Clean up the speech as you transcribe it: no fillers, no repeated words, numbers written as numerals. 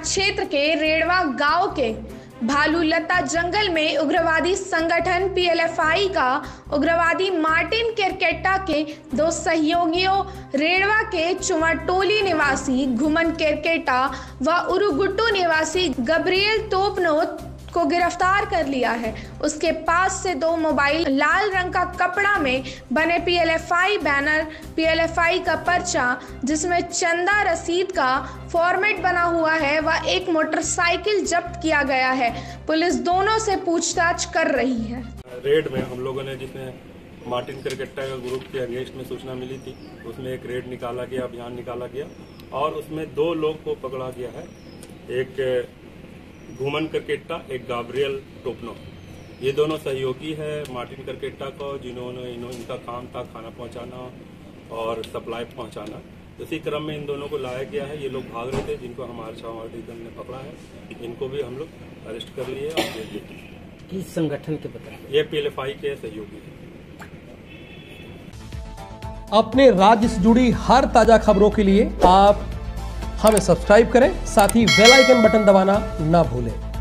क्षेत्र के रेड़वा गांव के भालूलता जंगल में उग्रवादी संगठन पीएलएफआई का उग्रवादी मार्टिन केरकेट्टा के 2 सहयोगियों रेड़वा के चुमाटोली निवासी घुमन केरकेट्टा व उरुगुट्टू निवासी गब्रियल तोपनो को गिरफ्तार कर लिया है। उसके पास से 2 मोबाइल, लाल रंग का कपड़ा में बने पीएलएफआई बैनर, पीएलएफआई का पर्चा जिसमें चंदा रसीद का फॉर्मेट बना हुआ है व एक मोटरसाइकिल जब्त किया गया है। पुलिस दोनों से पूछताछ कर रही है। रेड में हम लोगों ने जिसमें मार्टिन केरकेट्टा का ग्रुप के अगेंस्ट में सूचना मिली थी, उसमें एक रेड निकाला गया, अभियान निकाला गया और उसमें 2 लोग को पकड़ा गया है। एक घुमन केरकेट्टा, एक गब्रियल तोपनो। ये दोनों सहयोगी है मार्टिन केरकेट्टा को, जिन्होंने इनका काम था खाना पहुंचाना और सप्लाई पहुंचाना। इसी क्रम में इन दोनों को लाया गया है। ये लोग भाग रहे थे, जिनको हमारे छावनी दल ने पकड़ा है। इनको भी हम लोग अरेस्ट कर लिए और जेल भेज दिए। किस संगठन के बताइए? ये पीएलएफआई के सहयोगी है। अपने राज्य से जुड़ी हर ताजा खबरों के लिए आप हमें सब्सक्राइब करें, साथ ही बेल आइकन बटन दबाना ना भूलें।